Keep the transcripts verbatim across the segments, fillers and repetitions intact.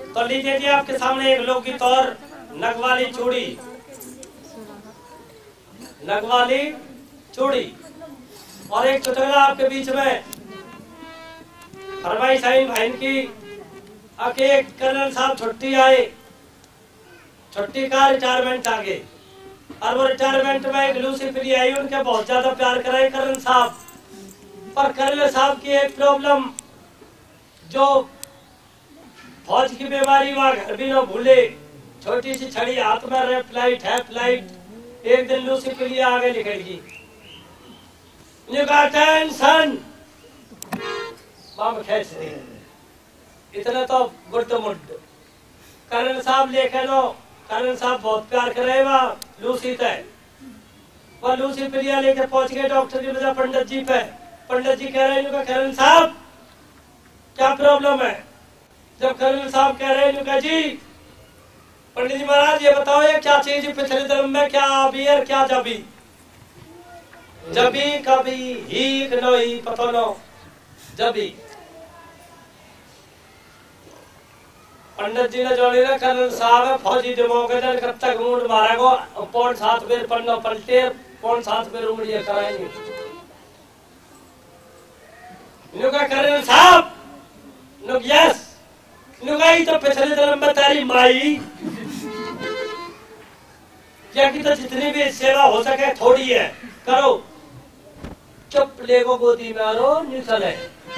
तो लीजिए जी आपके सामने एक लोकगीत और नगवाली चूड़ी, नगवाली चूड़ी और एक चुटकुला आपके बीच में फरमाइश आई भाई की। आके कर्नल साहब छुट्टी आए, छुट्टी का रिटायरमेंट आ गए और वो रिटायरमेंट में एक लूसी प्री आई, उनके बहुत ज्यादा प्यार कराए कर्नल साहब। पर कर्नल साहब की एक प्रॉब्लम, जो फौज की बीमारी वहां घर भी न भूले, छोटी सी छड़ी हाथ में रहे, फ्लाइट है फ्लाइट। एक दिन लूसी प्री आगे निकलेगी, टेंशन बम खेच दी, इतना तो गुड मुड। कर्नल साहब लेके लो, कर्नल साहब बहुत प्यार करे वहाँ लूसी तय। वह लूसी प्रिया लेके पहुंच गए डॉक्टर की वजह पंडित जी पे। पंडित जी कह रहे हैं कर्नल साहब क्या प्रॉब्लम है? जब कर्नल साहब कह रहे हैं जी पंडित जी महाराज ये बताओ ये क्या चीज पिछले जन्म में क्या बियर क्या जबी? जबी कभी ही नोई पतो नो जबी। पंडित जी ने जोड़ी ना कर्नल साहब फौजी जमोगे जन कब तक मूड मारेगो पौन सात बेर पन्नो पलटे पौन सात बेर उंगलियां कराएंगे। नुका कर्नल साहब नुक यस नुगाई तो पिछले जन्म में तेरी माई क्या की तो जितनी भी सेवा हो सके थोड़ी है करो। चुप लेगो गोदी में आरो न्यू चले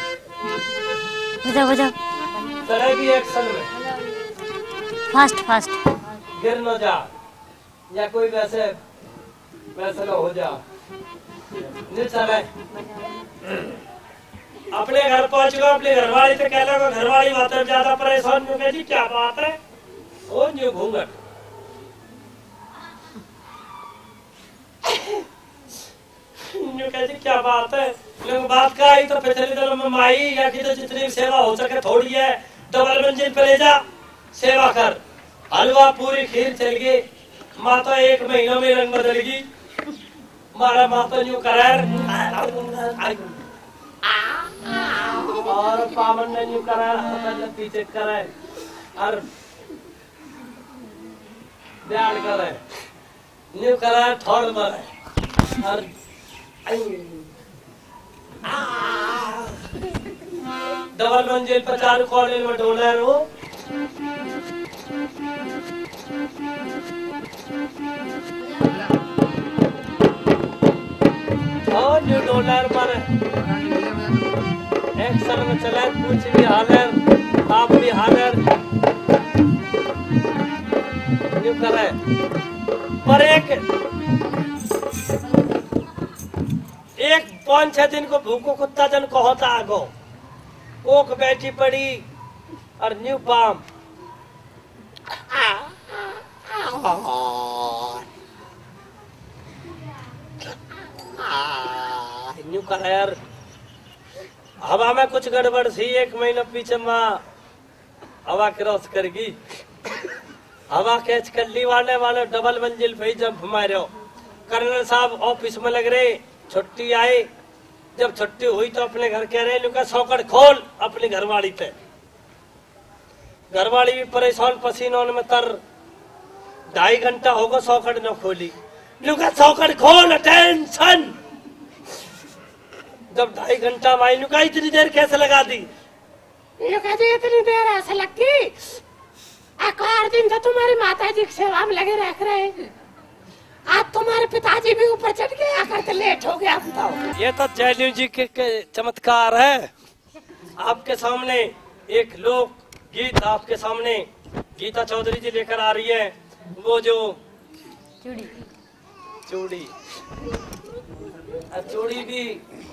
बजाओ बजाओ चलेगी एक्शन में फास्ट फास्ट गिर न जा या कोई वैसे वैसे न हो जा। न्यू चले अपने घर पहुंच गए, अपने घरवाली से कह लगा घरवाली बात ज्यादा परेशान हो जी क्या बात है? ओ न्यू घूंघट जी क्या बात है? लोग बात का आई तो पिछले दिनों में माई या कि तो जितनी सेवा हो सके थोड़ी है, डबल मंजिल पे ले जा सेवा कर। हलवा पूरी खीर चल गई, माँ तो एक महीनों में रंग बदलेगी। मारा माँ तो न्यू करार और पावन ने न्यू करार पीछे कराए और ब्याह कराए न्यू करार थोड़ मारे और डबल मंजिल पचास कॉलेज में डोलर हो और न्यू डॉलर पर एक्शन में चला कुछ भी हालर आप भी हालर न्यू करे पर एक एक पांच छह दिन को भूखो कुत्ता जन को होता आगो ओक बैठी पड़ी और न्यू पाम न्यू का यार हवा में कुछ गड़बड़ सी। एक महीना पीछे माँ हवा क्रॉस करेगी, हवा कैच कर ली वाले वाले डबल मंजिल पे जब मारे हो। कर्नल साहब ऑफिस में लग रहे, छुट्टी आई। जब छुट्टी हुई तो अपने घर कह रहे लुका सौकड़ खोल अपनी घरवाली पे। घरवाली भी परेशान पसीनों में तर ढाई घंटा होगा सौकड़ न खोली। लुका सौकड़ खोल टेंशन। जब ढाई घंटा माई लुका इतनी देर कैसे लगा दी? लुका जी इतनी देर ऐसे लगती एक और दिन तो तुम्हारी माता जी की सेवा में लगे रख रहे हैं। आज तुम्हारे पिताजी भी ऊपर चढ़ गए आकर के लेट हो गया। बताओ ये तो जयदेव जी के, के चमत्कार है। आपके सामने एक लोक गीत आपके सामने गीता चौधरी जी लेकर आ रही है। वो जो चूड़ी चूड़ी चूड़ी भी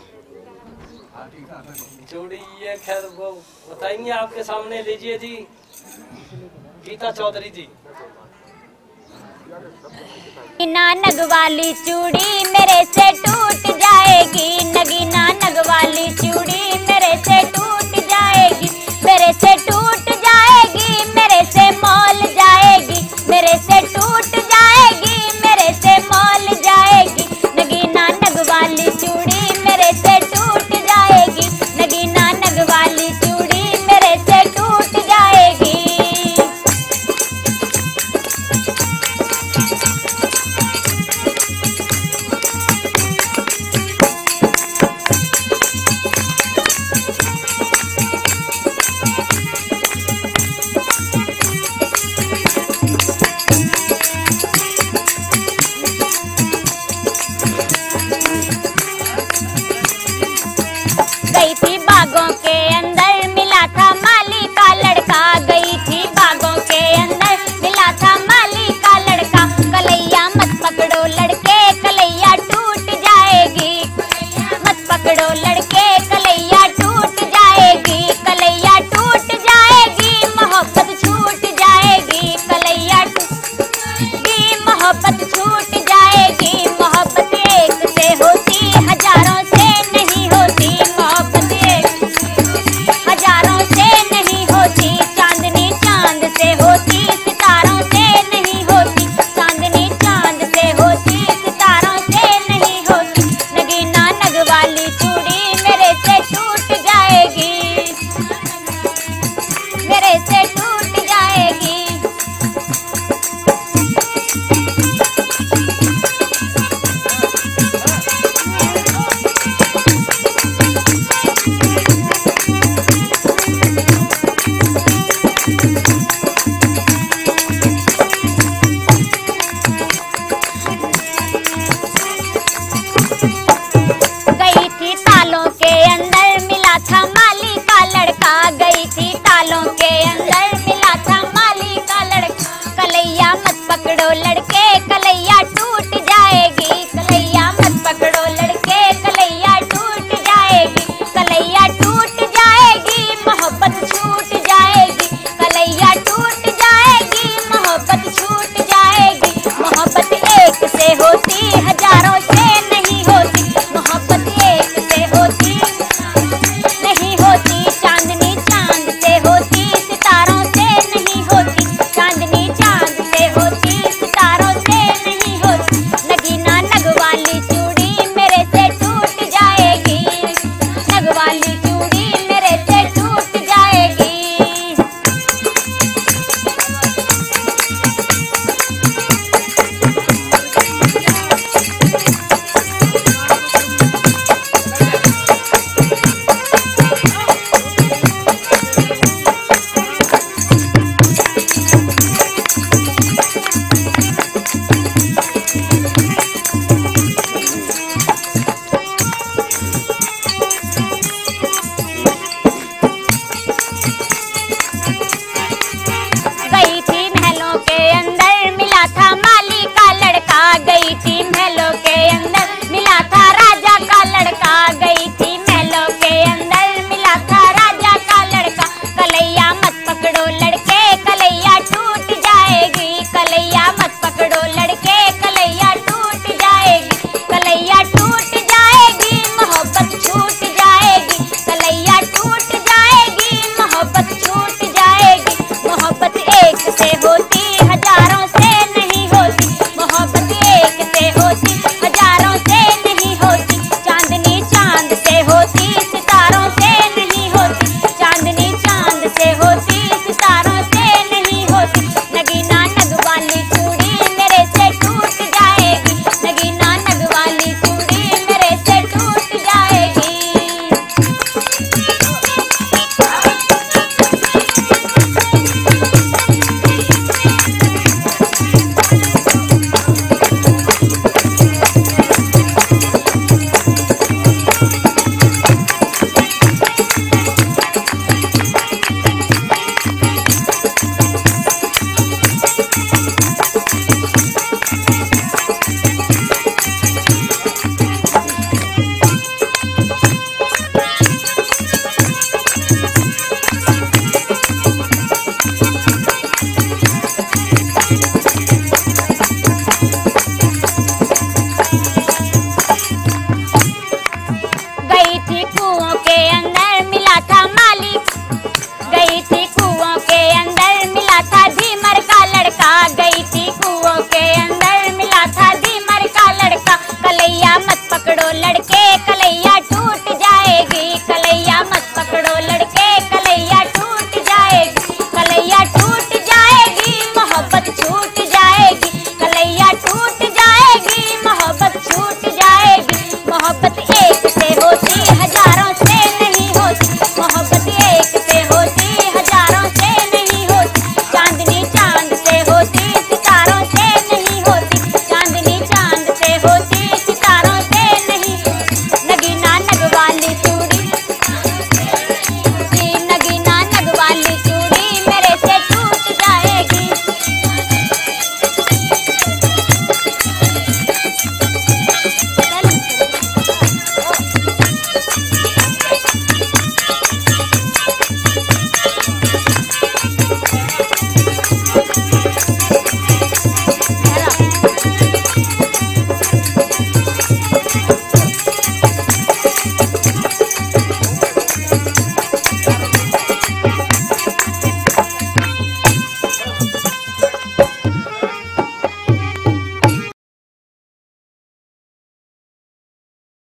चूड़ी ये खैर वो बताएंगे आपके सामने। लीजिए जी गीता चौधरी जी। नग वाली चूड़ी मेरे से टूट जाएगी, नगीना नग वाली चूड़ी मेरे से टूट जाएगी, मेरे से टूट जाएगी, मेरे से मौल जाएगी, मेरे से टूट जाएगी, मेरे से मौल जाएगी। नगीना नग वाली चूड़ी मेरे से टूट जाएगी, नगीना नग वाली चूड़ी मेरे से टूट जाएगी। मेरे से टूट जाएगी।